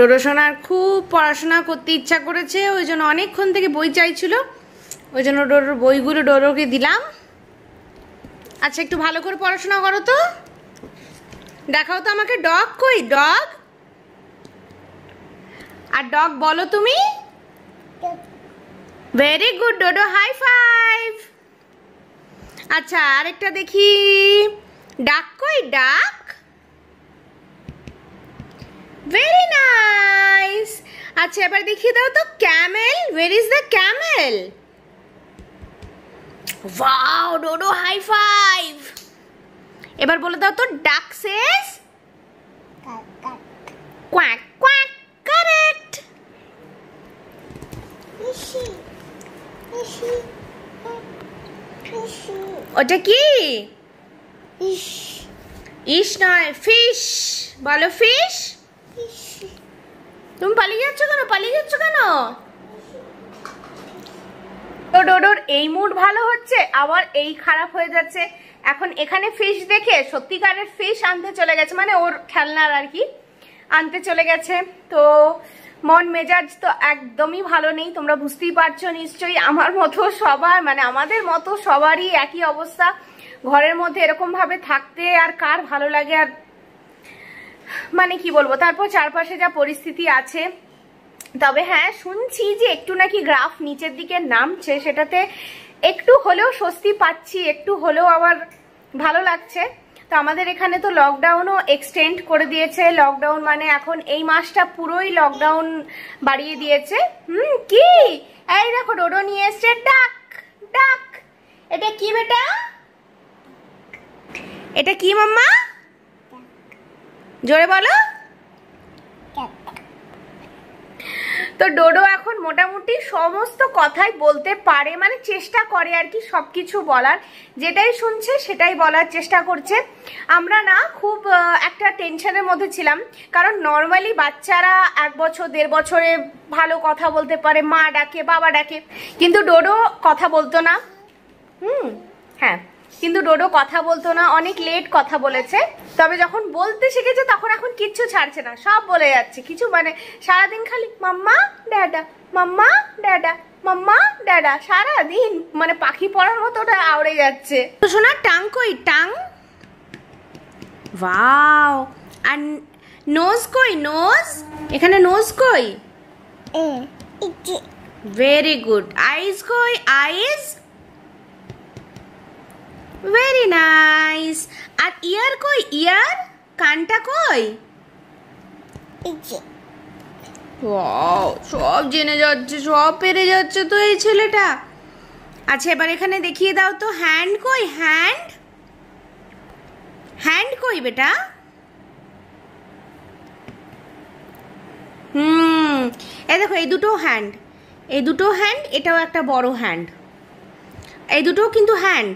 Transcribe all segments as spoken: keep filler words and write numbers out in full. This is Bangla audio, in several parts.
ডোডো সোনার খুব পড়াশোনা করতে ইচ্ছা করেছে, ওই জন্য অনেকক্ষণ থেকে বই চাইছিল, ওই জন্য ডোডোর বইগুলো ডোডোকে দিলাম। আচ্ছা একটু ভালো করে পড়াশোনা করো তো, দেখাও তো আমাকে ডগ কই, ডগ আর ডগ বলো তুমি। Very good Dodo, high five. আচ্ছা আরেকটা দেখি, ডাক কই, ডাক। Very nice. আচ্ছা এবার দেখিয়ে দাও তো camel, where is the camel. Wow Dodo, high five. এবার বলে দাও তো ডাক সেজ কোয়াক কোয়াক। কারেক্ট। ওটা কি? ইস নয়, ফিশ। বলো ফিশ। তুমি পালিয়ে যাচ্ছ কেন, পালিয়ে যাচ্ছ কেন? তো ডোডোর এই মুড ভালো হচ্ছে, আবার এই খারাপ হয়ে যাচ্ছে। এখন এখানে ফিশ দেখে সত্যিকারের ফিশ আনতে চলে গেছে, মানে ওর খেলনার আর কি আনতে চলে গেছে। তো মন মেজাজ তো একদমই ভালো নেই, তোমরা বুঝতেই পারছো নিশ্চয়ই। আমার মতো সবার, মানে আমাদের মতো সবারই একই অবস্থা। ঘরের মধ্যে এরকম ভাবে থাকতে আর কার ভালো লাগে, আর মানে কি বলবো। তারপর চারপাশে যা পরিস্থিতি আছে, তবে হ্যাঁ শুনছি যে একটু নাকি গ্রাফ নিচের দিকে নামছে, সেটাতে একটু হলেও স্বস্তি পাচ্ছি, একটু হলেও আবার ভালো লাগছে। তো আমাদের এখানে তো লকডাউনও এক্সটেন্ড করে দিয়েছে। লকডাউন মানে এখন এই মাসটা পুরোই লকডাউন বাড়িয়ে দিয়েছে। হুম কি এই দেখো ডোডো নিয়ে এসছে ডাক, ডাক। এটা কি বেটা, এটা কি মাম্মা, জোরে বলো। তো ডোডো এখন মোটামুটি সমস্ত কথাই বলতে পারে, মানে চেষ্টা করে আর কি সবকিছু বলার, যেটাই শুনছে সেটাই বলার চেষ্টা করছে। আমরা না খুব একটা টেনশনের মধ্যে ছিলাম, কারণ নর্মালি বাচ্চারা এক বছর দেড় বছরে ভালো কথা বলতে পারে, মা ডাকে বাবা ডাকে, কিন্তু ডোডো কথা বলতো না। হুম হ্যাঁ, কিন্তু ডোডো কথা বলতো না, অনেক লেট কথা বলেছে। তবে যখন বলতে শিখেছে তখন এখন কিচ্ছু ছাড়ছে না, সব বলে যাচ্ছে। কিছু মানে সারাদিন খালি মাম্মা ড্যাডা, মাম্মা ড্যাডা, মাম্মা ড্যাডা, সারাদিন মানে পাখি পড়ার মতো ওটা আওড়ে যাচ্ছে। তো শোনা টাং কই, টাং। ওয়াও। আর নোজ কই, নোজ। এখানে নোজ কই। Very good. আইজ কই, আইজ। Very nice. আর ইয়ার কই, ইয়ার। কানটা কই। ওয়াও, সব জেনে যাচ্ছে, সব পেরে যাচ্ছে তো এই ছেলেটা। আচ্ছা এবার এখানে দেখিয়ে দাও তো হ্যান্ড কই, হ্যান্ড। হ্যান্ড কই বেটা। হুম এই দেখো এই দুটো হ্যান্ড, এই দুটো হ্যান্ড, এটাও একটা বড় হ্যান্ড, এই দুটো কিন্তু হ্যান্ড।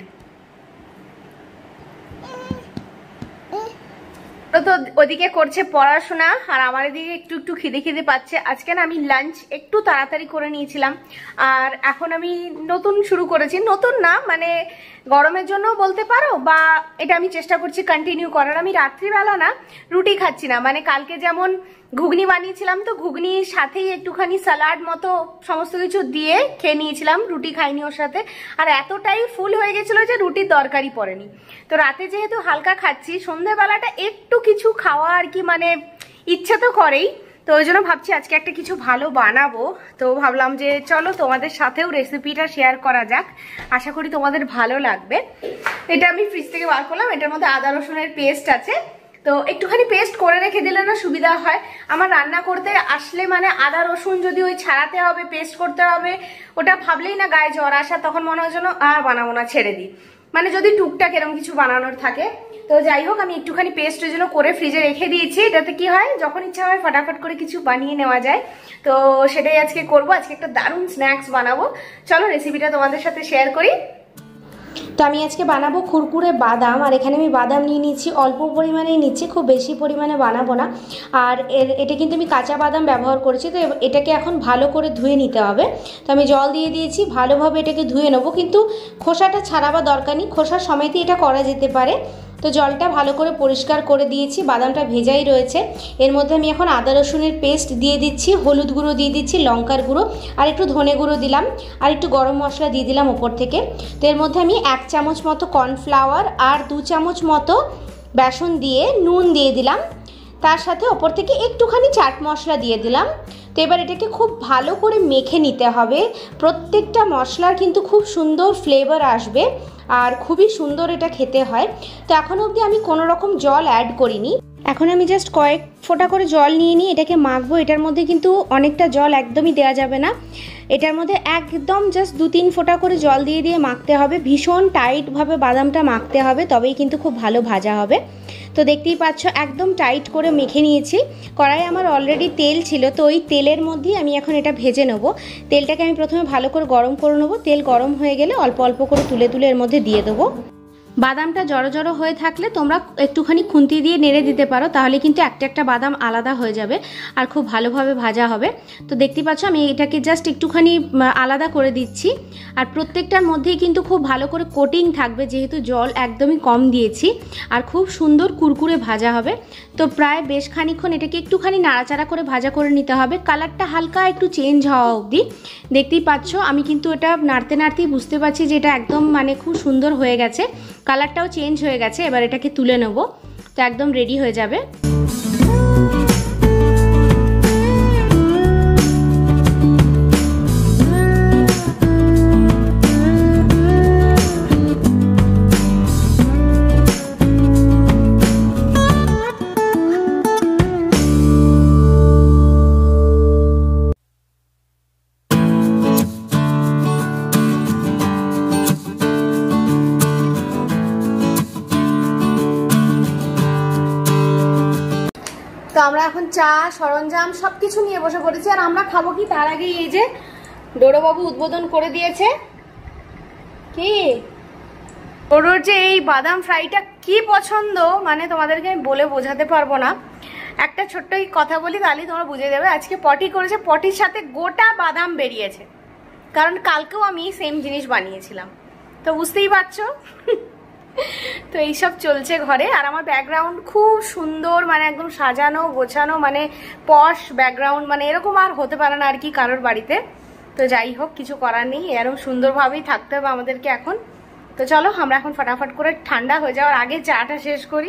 তো ওদিকে করছে পড়াশোনা, আর আমার এদিকে একটু একটু খিদে খিদে পাচ্ছে। আজকে না আমি লাঞ্চ একটু তাড়াতাড়ি করে নিয়েছিলাম, আর এখন আমি নতুন শুরু করেছি, নতুন না মানে গরমের জন্য বলতে পারো, বা এটা আমি চেষ্টা করছি কন্টিনিউ করার। আমি রাত্রিবেলা না রুটি খাচ্ছি না, মানে কালকে যেমন ঘুগনি বানিয়েছিলাম, তো ঘুগনির সাথেই একটুখানি স্যালাড মতো সমস্ত কিছু দিয়ে খেয়ে নিয়েছিলাম, রুটি খাইনি ওর সাথে। আর এতটাই ফুল হয়ে গেছিল যে রুটির দরকারই পড়েনি। তো রাতে যেহেতু হালকা খাচ্ছি, সন্ধ্যেবেলাটা একটু কিছু খাওয়া আর কি মানে ইচ্ছা তো করেই। তো ওই জন্য ভাবছি আজকে একটা কিছু ভালো বানাবো। তো ভাবলাম যে চলো তোমাদের সাথেও রেসিপিটা শেয়ার করা যাক, আশা করি তোমাদের ভালো লাগবে। এটা আমি ফ্রিজ থেকে বার করলাম, এটার মধ্যে আদা রসুনের পেস্ট আছে। তো একটুখানি পেস্ট করে রেখে দিলে না সুবিধা হয়। আমার রান্না করতে আসলে মানে আদা রসুন যদি ওই ছাড়াতে হবে, পেস্ট করতে হবে, ওটা ভাবলেই না গায়ে জ্বর আসা, তখন মনে হয় যেন আর বানাবো না, ছেড়ে দিই। মানে যদি টুকটাক এরকম কিছু বানানোর থাকে। তো যাই হোক আমি একটুখানি পেস্টের জন্য করে ফ্রিজে রেখে দিয়েছি। এটাতে কি হয়, যখন ইচ্ছা হয় ফটাফট করে কিছু বানিয়ে নেওয়া যায়। তো সেটাই আজকে করবো, আজকে একটা দারুণ স্ন্যাক্স বানাবো। চলো রেসিপিটা তোমাদের সাথে শেয়ার করি। তো আমি আজকে বানাবো কুরকুরে বাদাম, আর এখানে আমি বাদাম নিয়ে নিচ্ছি, অল্প পরিমাণেই নিচ্ছি, খুব বেশি পরিমাণে বানাবো না। আর এর এটা কিন্তু আমি কাঁচা বাদাম ব্যবহার করেছি। তো এটাকে এখন ভালো করে ধুয়ে নিতে হবে। তো আমি জল দিয়ে দিয়েছি, ভালোভাবে এটাকে ধুয়ে নেবো, কিন্তু খোসাটা ছাড়াবার দরকার নেই, খোসা সমেতই এটা করা যেতে পারে। তো তো জলটা ভালো করে পরিষ্কার করে দিয়েছি, বাদামটা ভেজাই রয়েছে। এর মধ্যে আমি এখন আদা রসুনের পেস্ট দিয়ে দিচ্ছি, হলুদ গুঁড়ো দিয়ে দিচ্ছি, লঙ্কার গুঁড়ো আর একটু ধনে গুঁড়ো দিলাম, আর একটু গরম মশলা দিয়ে দিলাম ওপর থেকে। তো এর মধ্যে আমি এক চামচ মতো কর্নফ্লাওয়ার আর দু চামচ মতো বেসন দিয়ে নুন দিয়ে দিলাম, তার সাথে ওপর থেকে একটুখানি চাট মশলা দিয়ে দিলাম। তো এবার এটাকে খুব ভালো করে মেখে নিতে হবে। প্রত্যেকটা মশলার কিন্তু খুব সুন্দর ফ্লেভার আসবে আর খুবই সুন্দর এটা খেতে হয়। তো এখন অবধি আমি কোনো রকম জল অ্যাড করিনি, এখন আমি জাস্ট কয়েক ফোঁটা করে জল নিয়ে নিই, এটাকে মাখবো। এটার মধ্যে কিন্তু অনেকটা জল একদমই দেওয়া যাবে না, এটার মধ্যে একদম জাস্ট দু তিন ফোঁটা করে জল দিয়ে দিয়ে মাখতে হবে। ভীষণ টাইটভাবে বাদামটা মাখতে হবে, তবেই কিন্তু খুব ভালো ভাজা হবে। তো দেখতেই পাচ্ছ একদম টাইট করে মেখে নিয়েছি। কড়াই আমার অলরেডি তেল ছিল, তো ওই তেলের মধ্যেই আমি এখন এটা ভেজে নেব। তেলটাকে আমি প্রথমে ভালো করে গরম করে নেব, তেল গরম হয়ে গেলে অল্প অল্প করে তুলে তুলে এর মধ্যে দিয়ে দেবো। বাদামটা জড়ো জড়ো হয়ে থাকলে তোমরা একটুখানি খুন্তি দিয়ে নেড়ে দিতে পারো, তাহলে কিন্তু একটা একটা বাদাম আলাদা হয়ে যাবে আর খুব ভালোভাবে ভাজা হবে। তো দেখতে পাচ্ছ আমি এটাকে জাস্ট একটুখানি আলাদা করে দিচ্ছি। আর প্রত্যেকটার মধ্যেই কিন্তু খুব ভালো করে কোটিং থাকবে, যেহেতু জল একদমই কম দিয়েছি, আর খুব সুন্দর কুরকুরে ভাজা হবে। তো প্রায় বেশ খানিক্ষণ এটাকে একটুখানি নাড়াচাড়া করে ভাজা করে নিতে হবে, কালারটা হালকা একটু চেঞ্জ হওয়া অবধি। দেখতেই পাচ্ছ আমি কিন্তু এটা নাড়তে নাড়তেই বুঝতে পারছি যে এটা একদম মানে খুব সুন্দর হয়ে গেছে, কালারটাও চেঞ্জ হয়ে গেছে। এবার এটাকে তুলে নেব, তো একদম রেডি হয়ে যাবে। তো আমরা এখন চা সরঞ্জাম সবকিছু নিয়ে বসে পড়েছি, আর আমরা খাবো কি তার আগে এই যে ডোডোবাবু উদ্বোধন করে দিয়েছে। কি ডোডোর যে এই বাদাম ফ্রাইটা কি পছন্দ, মানে তোমাদেরকে আমি বলে বোঝাতে পারবো না। একটা ছোট্ট কথা বলি তাহলেই তোমরা বুঝে যাবে। আজকে পটি করেছে, পটির সাথে গোটা বাদাম বেরিয়েছে, কারণ কালকেও আমি সেম জিনিস বানিয়েছিলাম, তো বুঝতেই পারছো। তো এইসব চলছে ঘরে। আর আমার ব্যাকগ্রাউন্ড খুব সুন্দর, মানে একদম সাজানো গোছানো, মানে পশ ব্যাকগ্রাউন্ড, মানে এরকম আর হতে পারে না আর কি কারোর বাড়িতে। তো যাই হোক, কিছু করার নেই, এরকম সুন্দরভাবেই থাকতে হবে আমাদেরকে এখন। তো চলো আমরা এখন ফটাফট করে ঠান্ডা হয়ে যাওয়ার আগে চাটা শেষ করি।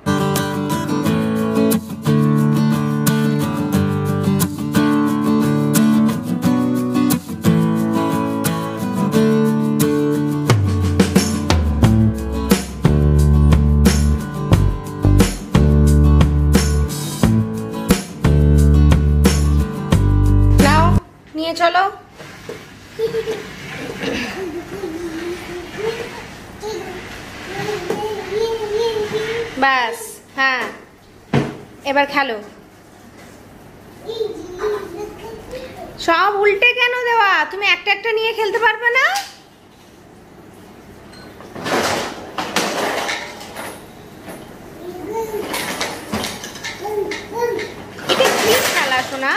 নিয়ে চলো। ব্যাস, হ্যাঁ এবার খেলো। সব উল্টে কেন দেওয়া? তুমি একটা একটা নিয়ে খেলতে পারবে না? এটা কি খেলা শোনা?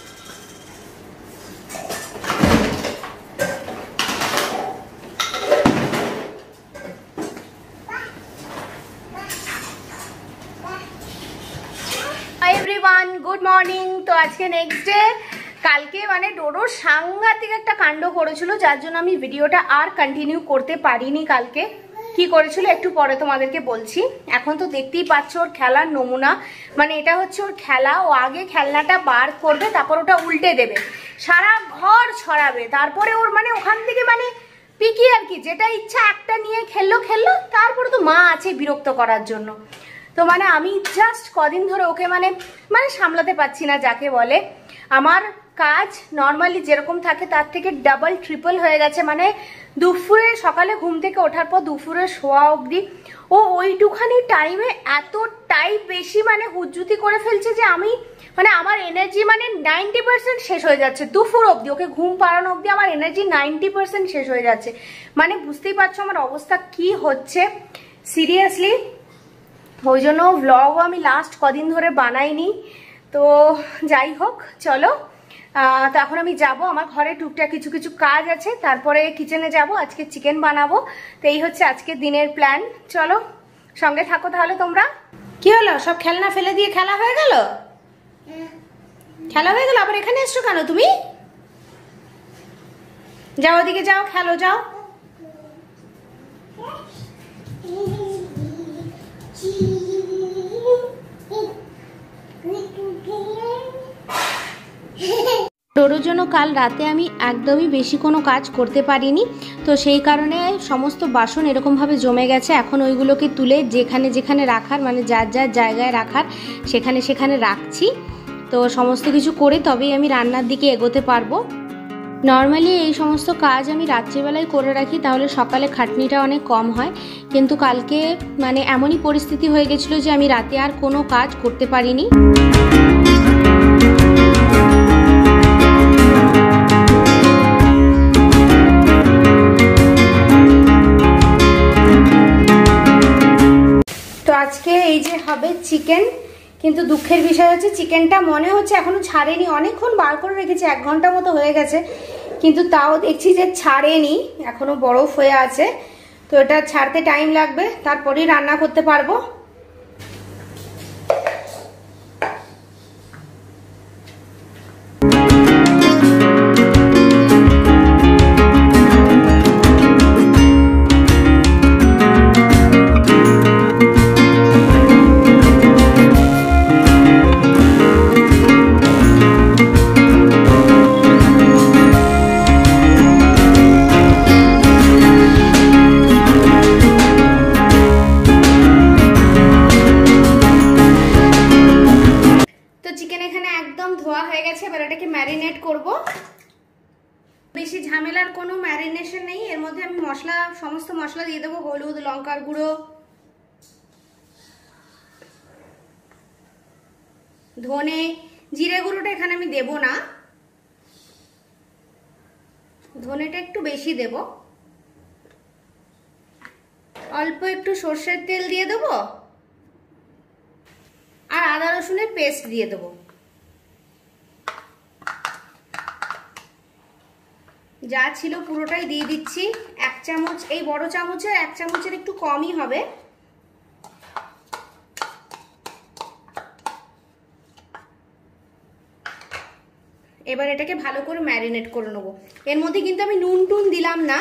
Everyone, good morning. তো আজকে নেক্সট ডে। কালকে মানে ডোডো সাংঘাতিক একটা কাণ্ড করেছিল, যার জন্য আমি ভিডিওটা আর কন্টিনিউ করতে পারিনি। কালকে কি করেছিল একটু পরে তোমাদেরকে বলছি। এখন তো দেখতেই পাচ্ছ ওর খেলার নমুনা, মানে এটা হচ্ছে ওর খেলা। ও আগে খেলনাটা বার করবে, তারপর ওটা উল্টে দেবে, সারা ঘর ছড়াবে, তারপরে ওর মানে ওখান থেকে মানে পিকি আর কি, যেটা ইচ্ছা একটা নিয়ে খেললো খেললো, তারপরে তো মা আছে বিরক্ত করার জন্য। তো মানে আমি জাস্ট কদিন ধরে ওকে মানে মানে সামলাতে পারছি না, যাকে বলে। আমার কাজ নর্মালি যেরকম থাকে তার থেকে ডাবল ট্রিপল হয়ে গেছে। মানে দুপুরে সকালে ঘুম থেকে ওঠার পর দুপুরে শোয়া অবধি ও ওইটুখানি টাইমে এতটাই বেশি মানে হুজ্জুতি করে ফেলছে যে আমি মানে আমার এনার্জি মানে নাইনটি পার্সেন্ট শেষ হয়ে যাচ্ছে। দুপুর অবধি ওকে ঘুম পাড়ানো অবধি আমার এনার্জি নাইনটি পার্সেন্ট শেষ হয়ে যাচ্ছে। মানে বুঝতেই পারছো আমার অবস্থা কি হচ্ছে সিরিয়াসলি। ওই জন্য ভ্লগও আমি লাস্ট কদিন ধরে বানাইনি। তো যাই হোক চলো, তো এখন আমি যাব, আমার ঘরে টুকটাক কিছু কিছু কাজ আছে, তারপরে কিচেনে যাব, আজকে চিকেন বানাবো। তো এই হচ্ছে আজকের দিনের প্ল্যান। চলো সঙ্গে থাকো তাহলে তোমরা। কি হলো, সব খেলনা ফেলে দিয়ে খেলা হয়ে গেল? খেলা হয়ে গেল, আবার এখানে এসছো কেন তুমি? যাও ওদিকে যাও, খেলো যাও। ডোরোর জন্য কাল রাতে আমি একদমই বেশি কোনো কাজ করতে পারিনি, তো সেই কারণে সমস্ত বাসন এরকমভাবে জমে গেছে। এখন ওইগুলোকে তুলে যেখানে যেখানে রাখার, মানে যার যার জায়গায় রাখার সেখানে সেখানে রাখছি। তো সমস্ত কিছু করে তবেই আমি রান্নার দিকে এগোতে পারবো। নর্মালি এই সমস্ত কাজ আমি রাত্রিবেলায় করে রাখি, তাহলে সকালে খাটনিটা অনেক কম হয়। কিন্তু কালকে মানে এমনই পরিস্থিতি হয়ে গেছিলো যে আমি রাতে আর কোনো কাজ করতে পারিনি। তো আজকে এই যে হবে চিকেন, কিন্তু দুঃখের বিষয় হচ্ছে চিকেনটা মনে হচ্ছে এখনো ছাড়েনি। অনেকক্ষণ বার করে রেখেছি, এক ঘন্টা মতো হয়ে গেছে, কিন্তু তাও দেখছি যে ছাড়েনি, এখনো বরফ হয়ে আছে। তো এটা ছাড়তে টাইম লাগবে, তারপরেই রান্না করতে পারবো। ম্যারিনেট করব। বেশি ঝামেলার কোনো ম্যারিনেশন নেই, এর মধ্যে আমি মশলা সমস্ত মশলা দিয়ে দেবো। হলুদ, লঙ্কার গুঁড়ো, ধনে, জিরে গুঁড়োটা এখানে আমি দেব না, ধনেটা একটু বেশি দেব। অল্প একটু সর্ষের তেল দিয়ে দেবো, আর আদা রসুনের পেস্ট দিয়ে দেবো। যা ছিল পুরোটাই দিয়ে দিচ্ছি। এক চামচ, এই বড় চামচের এক চামচের একটু কমই হবে। এবার এটাকে ভালো করে ম্যারিনেট করে নেবো। এর মধ্যে কিন্তু আমি নুন টুন দিলাম না।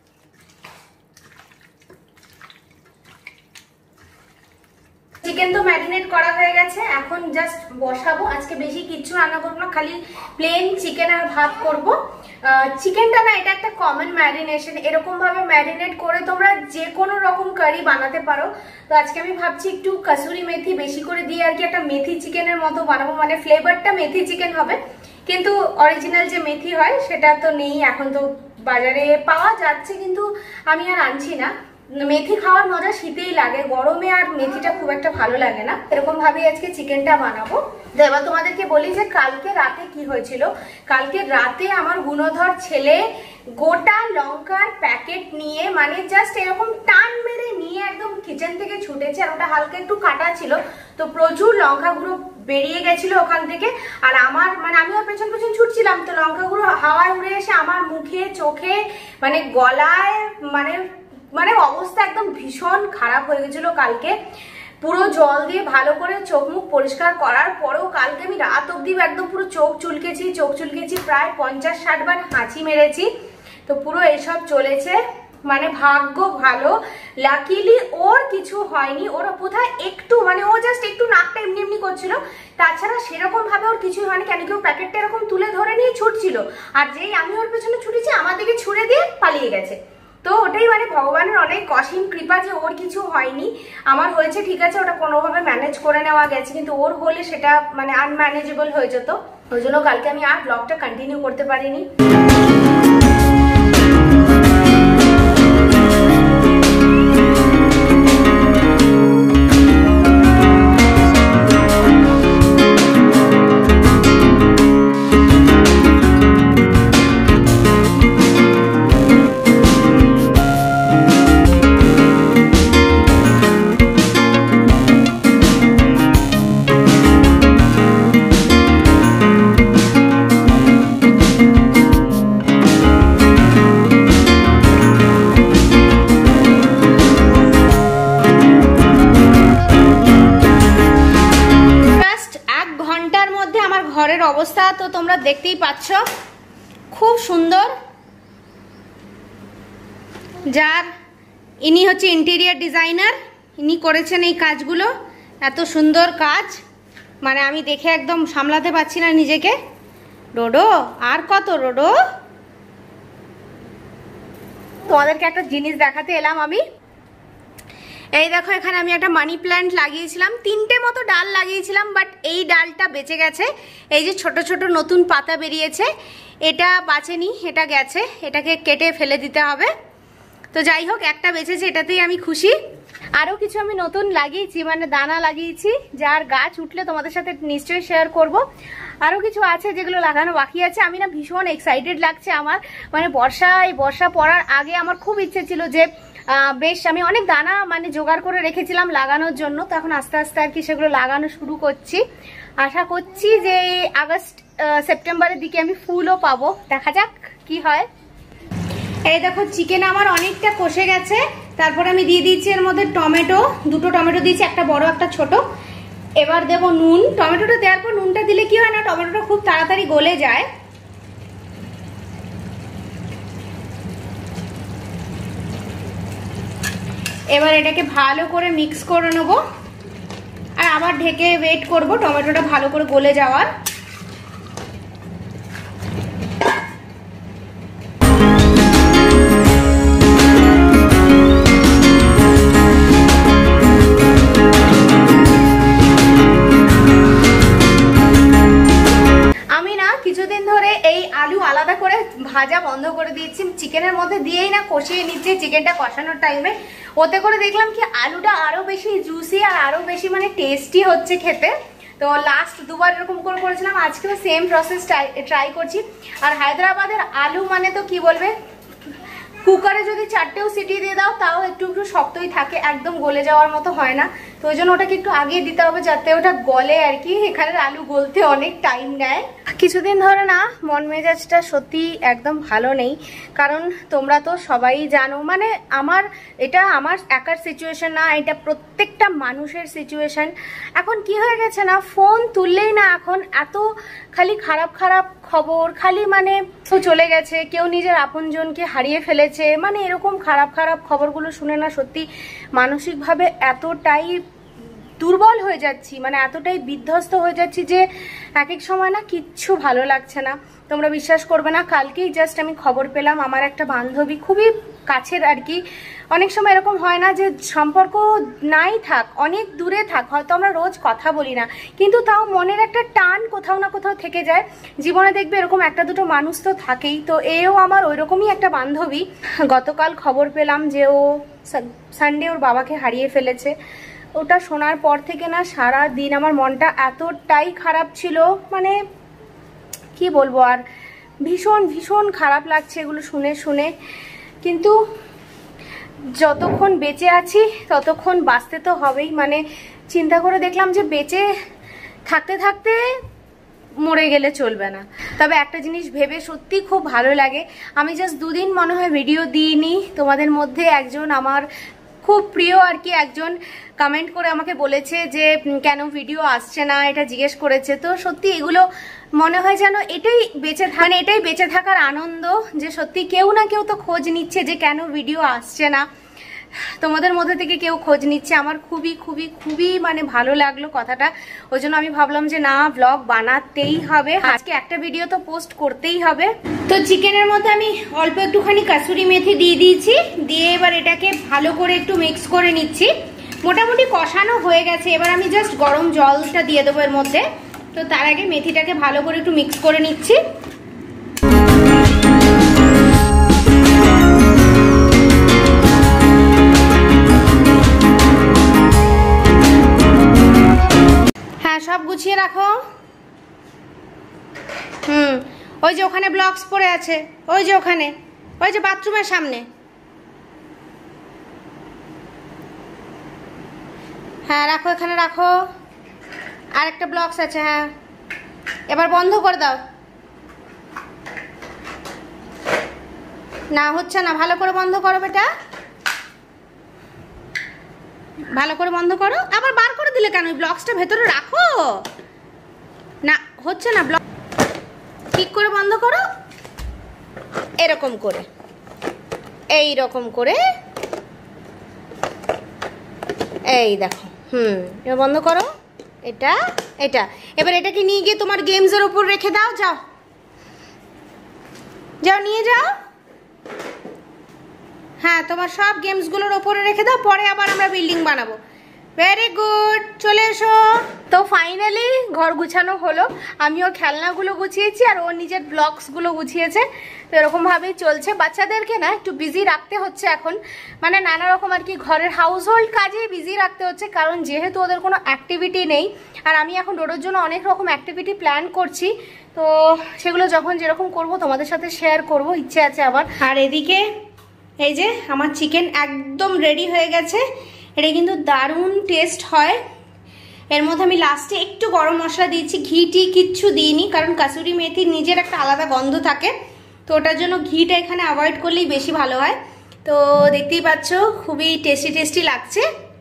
চিকেন তো ম্যারিনেট করা হয়ে গেছে, এখন জাস্ট বসাবো। আজকে বেশি কিচ্ছু রান্না করবো না, খালি প্লেন চিকেন আর ভাত করবো। চিকেনটা না, এটা একটা কমন ম্যারিনেশন, এরকম ভাবে ম্যারিনেট করে তোমরা যে কোনো রকম কারি বানাতে পারো। তো আজকে আমি ভাবছি একটু কাসুরি মেথি বেশি করে দিয়ে আর কি একটা মেথি চিকেনের মতো বানাবো, মানে ফ্লেভারটা মেথি চিকেন হবে। কিন্তু অরিজিনাল যে মেথি হয় সেটা তো নেই, এখন তো বাজারে পাওয়া যাচ্ছে কিন্তু আমি আর আনছি না। মেথি খাওয়ার মজা শীতেই লাগে, গরমে আর মেথিটা খুব একটা ভালো লাগে না। এরকম ভাবে আজকে চিকেনটা বানাবো। তো এবার তোমাদেরকে বলি যে কালকে রাতে কি হয়েছিল। কালকে রাতে আমার গুণধর ছেলে গোটা লঙ্কার প্যাকেট নিয়ে, মানে জাস্ট এরকম টান মেরে নিয়ে একদম কিচেন থেকে ছুটেছে। আর ওটা হালকা একটু কাটা ছিল, তো প্রচুর লঙ্কা গুঁড়ো বেরিয়ে গেছিল ওখান থেকে। আর আমার মানে আমি ওর পেছন পেছন ছুটছিলাম, তো লঙ্কা গুঁড়ো হাওয়ায় উড়ে এসে আমার মুখে, চোখে, মানে গলায়, মানে মানে অবস্থা একদম ভীষণ খারাপ হয়ে গেছিল কালকে। পুরো জল দিয়ে ভালো করে চোখ মুখ পরিষ্কার করার পরেও কালকে আমি রাত অব্দি একদম পুরো চোখ চুলকেছি চোখ চুলকেছি প্রায় পঞ্চাশ ষাট বার হাঁচি মেরেছি। তো পুরো এসব চলেছে, মানে ভাগ্য ভালো, লাকিলি ওর কিছু হয়নি। ওর কোথায় একটু, মানে ও জাস্ট একটু নাকটা এমনি এমনি করছিল, তাছাড়া সেরকম ভাবে ওর কিছুই হয়নি। কেন কি ও প্যাকেটটা এরকম তুলে ধরে নিয়ে ছুটছিল, আর যেই আমি ওর পেছনে ছুটেছি আমার দিকে ছুড়ে দিয়ে পালিয়ে গেছে। তো ওটাই মানে ভগবানের অনেক অসীম কৃপা যে ওর কিছু হয়নি, আমার হয়েছে ঠিক আছে, ওটা কোনোভাবে ম্যানেজ করে নেওয়া গেছে। কিন্তু ওর হলে সেটা মানে আনম্যানেজেবল হয়ে যেত, ওই জন্য কালকে আমি আর ব্লগটা কন্টিনিউ করতে পারিনি। অবস্থা তো তোমরা দেখতেই পাচ্ছ, খুব সুন্দর। যার ইনি হচ্ছে ইন্টেরিয়ার ডিজাইনার, ইনি করেছেন এই কাজগুলো, এত সুন্দর কাজ, মানে আমি দেখে একদম সামলাতে পারছি না নিজেকে। রোডো আর কত রোডো, তোমাদেরকে একটা জিনিস দেখাতে এলাম আমি। এই দেখো এখানে আমি একটা মানি প্ল্যান্ট লাগিয়েছিলাম, তিনটে মতো ডাল লাগিয়েছিলাম, বাট এই ডালটা বেঁচে গেছে। এই যে ছোট ছোট নতুন পাতা বেরিয়েছে, এটা বাঁচেনি, এটা গেছে, এটাকে কেটে ফেলে দিতে হবে। তো যাই হোক, একটা বেঁচেছে, এটাতেই আমি খুশি। আরও কিছু আমি নতুন লাগিয়েছি, মানে দানা লাগিয়েছি, যার গাছ উঠলে তোমাদের সাথে নিশ্চয়ই শেয়ার করব। আরও কিছু আছে যেগুলো লাগানো বাকি আছে। আমি না ভীষণ এক্সাইটেড লাগছে আমার, মানে বর্ষা এই বর্ষা পড়ার আগে আমার খুব ইচ্ছে ছিল যে বেশ আমি অনেক দানা মানে জোগাড় করে রেখেছিলাম লাগানোর জন্য। তো এখন আস্তে আস্তে আর কি সেগুলো লাগানো শুরু করছি। আশা করছি যে আগস্ট সেপ্টেম্বরের দিকে আমি ফুলও পাবো, দেখা যাক কি হয়। এই দেখো চিকেন আমার অনেকটা কষে গেছে, তারপরে আমি দিয়ে দিচ্ছি এর মধ্যে টমেটো, দুটো টমেটো দিয়েছি, একটা বড় একটা ছোট। এবার দেব নুন। টমেটোটা দেওয়ার পর নুনটা দিলে কি হয় না, টমেটোটা খুব তাড়াতাড়ি গলে যায়। এবার এটাকে ভালো করে মিক্স করে নেব, আর আবার ঢেকে ওয়েট করব টমেটোটা ভালো করে গলে যাওয়ার। আলাদা করে ভাজা বন্ধ করে দিয়েছি, চিকেনের মধ্যে দিয়েই না কষিয়ে নিচ্ছি চিকেনটা কষানোর টাইমে। ওতে করে দেখলাম কি আলুটা আরো বেশি জুসি আর আরো বেশি মানে টেস্টি হচ্ছে খেতে। তো লাস্ট দুবার এরকম করে করেছিলাম, আজকেও সেম প্রসেস ট্রাই করছি। আর হায়দ্রাবাদের আলু মানে তো কি বলবে, কুকারে যদি চারটেও সিটি দিয়ে দাও তাও একটু একটু শক্তই থাকে, একদম গলে যাওয়ার মতো হয় না। তো ওই জন্য ওটাকে একটু আগে দিতে হবে যাতে ওটা গলে আর কি। এখানের আলু গলতে অনেক টাইম নেয়। কিছুদিন ধরে না মন মেজাজটা সত্যি একদম ভালো নেই, কারণ তোমরা তো সবাই জানো, মানে আমার এটা আমার একার সিচুয়েশন না, এটা প্রত্যেকটা মানুষের সিচুয়েশন। এখন কি হয়ে গেছে না, ফোন তুললেই না এখন এত খালি খারাপ খারাপ খবর, খালি মানে চলে গেছে, কেউ নিজের আপনজনকে হারিয়ে ফেলেছে, মানে এরকম খারাপ খারাপ খবরগুলো শুনে না সত্যি মানসিকভাবে এতটাই দুর্বল হয়ে যাচ্ছি, মানে এতটাই বিধ্বস্ত হয়ে যাচ্ছি যে এক এক সময় না কিচ্ছু ভালো লাগছে না। তোমরা বিশ্বাস করবে না, কালকেই জাস্ট আমি খবর পেলাম আমার একটা বান্ধবী, খুবই কাছের আর কি। অনেক সময় এরকম হয় না যে সম্পর্ক নাই থাক, অনেক দূরে থাক, হয়তো আমরা রোজ কথা বলি না, কিন্তু তাও মনের একটা টান কোথাও না কোথাও থেকে যায়। জীবনে দেখবে এরকম একটা দুটো মানুষ তো থাকেই। তো এও আমার ওই রকমই একটা বান্ধবী। গতকাল খবর পেলাম যে ও সানডে ওর বাবাকে হারিয়ে ফেলেছে। ওটা শোনার পর থেকে না সারা দিন আমার মনটা এতটাই খারাপ ছিল, মানে কি বলবো আর, ভীষণ ভীষণ খারাপ লাগছে এগুলো শুনে শুনে। কিন্তু যতক্ষণ বেঁচে আছি ততক্ষণ বাঁচতে তো হবেই, মানে চিন্তা করে দেখলাম যে বেঁচে থাকতে থাকতে মরে গেলে চলবে না। তবে একটা জিনিস ভেবে সত্যি খুব ভালো লাগে, আমি জাস্ট দুদিন মনে হয় ভিডিও দিইনি। তোমাদের মধ্যে একজন আমার খুব প্রিয় আর কি একজন কমেন্ট করে আমাকে বলেছে যে কেন ভিডিও আসছে না, এটা জিজ্ঞেস করেছে। তো সত্যি এগুলো মনে হয় যেন এটাই বেঁচে থাকা, মানে এটাই বেঁচে থাকার আনন্দ, যে সত্যি কেউ না কেউ তো খোঁজ নিচ্ছে যে কেন ভিডিও আসছে না। তোমাদের মধ্যে থেকে কেউ খোঁজ নিচ্ছে, আমার খুবই খুবই খুবই মানে ভালো লাগলো কথাটা। ওই জন্য আমি ভাবলাম যে না, ব্লগ বানাতেই হবে, আজকে একটা ভিডিও তো পোস্ট করতেই হবে। তো চিকেনের মধ্যে আমি অল্প একটুখানি কাসুরি মেথি দিয়ে দিয়েছি, দিয়ে এবার এটাকে ভালো করে একটু মিক্স করে নিচ্ছি। মোটামুটি কষানো হয়ে গেছে, এবার আমি জাস্ট গরম জলটা দিয়ে দেবো এর মধ্যে। তো তার আগে মেথিটাকে ভালো করে একটু মিক্স করে নিচ্ছি। সব গুছিয়ে রাখো। হুম, ওই যে ওখানে ব্লকস পড়ে আছে, ওই যে ওখানে, ওই যে বাথরুমের সামনে। হ্যাঁ রাখো, এখানে রাখো। আর একটা ব্লকস আছে, হ্যাঁ এবার বন্ধ করে দাও। না হচ্ছে না, ভালো করে বন্ধ করো বেটা, ভালো করে বন্ধ করো। আবার বার করে দিলে কেন? ওই ব্লকসটা ভেতরে রাখো না, হচ্ছে না ব্লক। ঠিক করে বন্ধ করো, এরকম করে, এই রকম করে, এই দেখো। হুম, এবার বন্ধ করো এটা এটা। এবার এটাকে নিয়ে গিয়ে তোমার গেমসের উপর রেখে দাও। যাও যাও নিয়ে যাও। হ্যাঁ, তোমার সব গেমসগুলোর ওপরে রেখে দাও, পরে আবার আমরা বিল্ডিং বানাবো। ভেরি গুড, চলে এসো। তো ফাইনালি ঘর গুছানো হলো, আমি ওর খেলনাগুলো গুছিয়েছি আর ওর নিজের ব্লগসগুলো গুছিয়েছে। তো এরকমভাবেই চলছে। বাচ্চাদেরকে না একটু বিজি রাখতে হচ্ছে এখন, মানে নানা রকম আর কি ঘরের হাউস হোল্ড কাজে বিজি রাখতে হচ্ছে, কারণ যেহেতু ওদের কোনো অ্যাক্টিভিটি নেই। আর আমি এখন ডোডোর জন্য অনেক রকম অ্যাক্টিভিটি প্ল্যান করছি, তো সেগুলো যখন যেরকম করব তোমাদের সাথে শেয়ার করব, ইচ্ছে আছে আবার। আর এদিকে এই যে আমার চিকেন একদম রেডি হয়ে গেছে। এটা কিন্তু দারুণ টেস্ট হয়। এর মধ্যে আমি লাস্টে একটু গরম মশলা দিয়েছি, ঘি টি কিচ্ছু দিইনি, কারণ কাসুরি মেথির নিজের একটা আলাদা গন্ধ থাকে, তো ওটার জন্য ঘিটা এখানে অ্যাভয়েড করলেই বেশি ভালো হয়। তো দেখতেই পাচ্ছ খুবই টেস্টি টেস্টি লাগছে।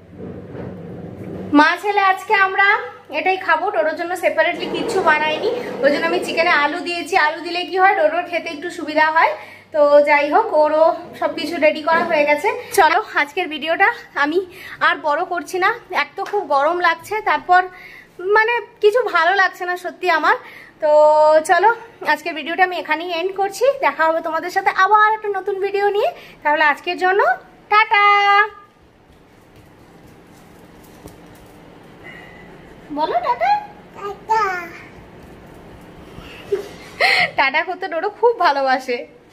মা ছেলে আজকে আমরা এটাই খাবো, ডোডোর জন্য সেপারেটলি কিচ্ছু বানাইনি, ওই জন্য আমি চিকেনে আলু দিয়েছি। আলু দিলে কি হয়, ডোডোর খেতে একটু সুবিধা হয়। তো যাই হোক, ওরও সব কিছু রেডি করা হয়ে গেছে। চলো আজকের ভিডিওটা আমি আর বড় করছি না, এক তো খুব গরম লাগছে, তারপর মানে কিছু ভালো লাগছে না সত্যি আমার। তো চলো আজকের ভিডিওটা আমি এখানেই এন্ড করছি, দেখা হবে তোমাদের সাথে আবার একটা নতুন ভিডিও নিয়ে। তাহলে আজকের জন্য টাটা। বলো টাটা। টাটা টাটা করতে ডোডো খুব ভালোবাসে।